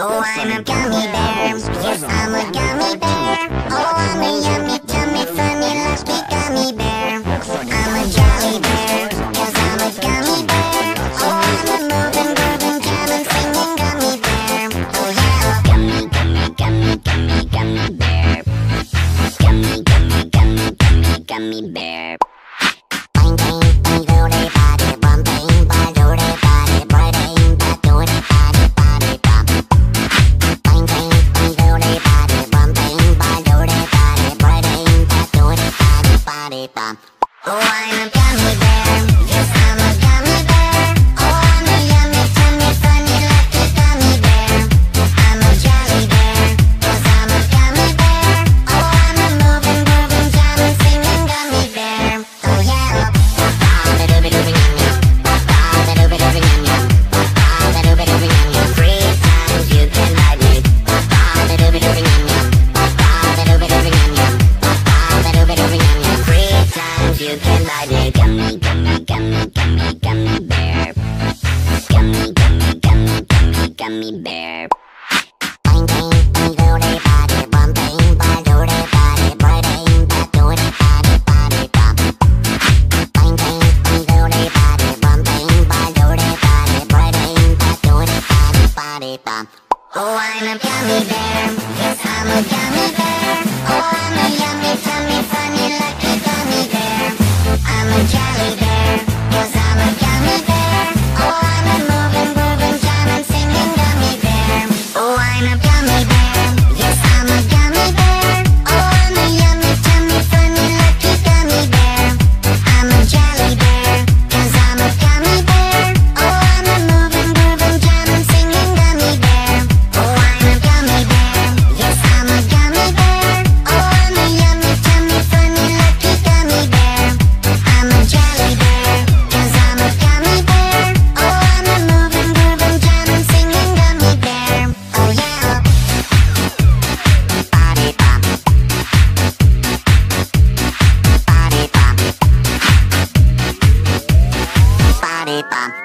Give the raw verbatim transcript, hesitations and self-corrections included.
Oh, I'm a gummy bear. Yes, I'm a gummy bear. Oh, I'm a yummy, tummy, funny, lucky gummy bear. I'm a jolly bear, cause I'm a gummy bear. Oh, I'm a moving, grooving, jamming, singing gummy bear. Oh yeah, gummy, gummy, gummy, gummy, gummy bear. Gummy, gummy, gummy, gummy, gummy bear. Bang, bang, bang, do they body, bum, bang, bang, do they body, bang, bang, bang, do they body, body, bum. Bang, bang, bang, do they body, bum, bang, bang, do they body, bang, bang, bang, do they body, body, bum. Oh, I'm a gummy bear. Yes, I'm a gummy bear. Oh, I'm a yummy, tummy, funny, lucky gummy bear. I'm a jolly bear, cause I'm a gummy bear. Oh, I'm a moving, grooving, jamming, singing gummy bear. Oh yeah. Three times you can ride me. Three times you can ride me. Gummy, gummy, gummy, gummy, gummy bear. Gummy, gummy, gummy, gummy, gummy bear. Bang, bang, bang, do they body, bum, bang, bang, do they body, bang, bang, bang, do they body, body, bum. Bang, bang, bang, do they body, bum, bang, bang, do they body, bang, bang, bang, do they body, body, bum. Oh, I'm a gummy bear. Yes, I'm a gummy bear. Oh, I'm a yummy, tummy, funny, lucky gummy bear. I'm a jolly bear, cause I'm a gummy bear. Oh, I'm a moving, grooving, jamming, singing gummy bear. Oh, I'm a gummy bear. Yes, I'm a gummy bear. Oh, I'm a yummy, tummy, funny, lucky gummy bear. I'm a jolly bear, cause I'm a gummy bear. Oh, I'm a moving, grooving, jamming, singing gummy bear. Oh, I'm a gummy bear. Yes, I'm a gummy bear. Oh, I'm a yummy, tummy, funny, lucky gummy bear. I'm a jolly bear, cause I'm a gummy bear. Oh, I'm a moving, grooving, jamming, singing gummy bear. Oh yeah. Body bop. Body bop. Body bop.